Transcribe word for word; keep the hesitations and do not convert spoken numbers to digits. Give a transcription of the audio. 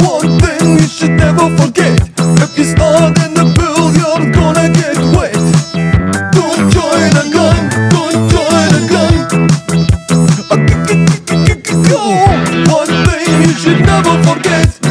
one thing you should never forget: if you start in the pool, you're gonna get wet. Don't join a gang, don't join a gang. One thing you should never forget: